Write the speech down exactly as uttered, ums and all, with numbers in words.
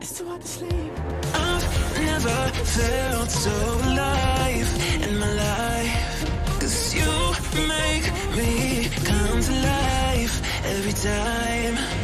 It's too hard to sleep. I've never felt so alive in my life. 'Cause you make me come to life every time.